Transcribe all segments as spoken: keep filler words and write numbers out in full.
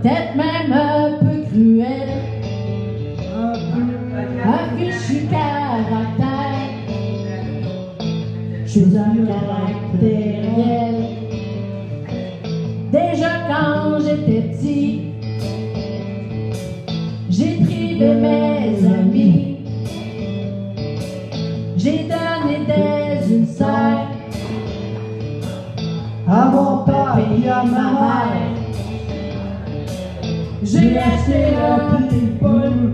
peut-être même un peu cruel, un fichu caractère. Je suis un caractériel. Déjà quand j'étais petit, j'ai privé mes amis, j'ai donné des ulcères à mon père et à ma mère. J'ai acheté un petit poule,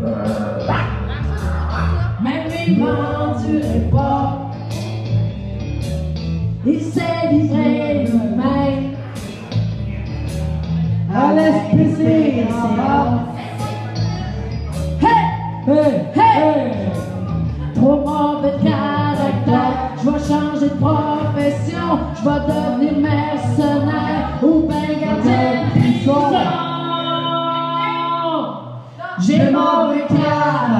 même il m'endurait pas. Il s'est livré lui-même à l'esprit en bas. Hey! Hey! Hey! Trop mauvais de caractère, je vais changer de profession, je vais devenir mercenaire ou bien gardien de prison. J'ai mauvais caractère.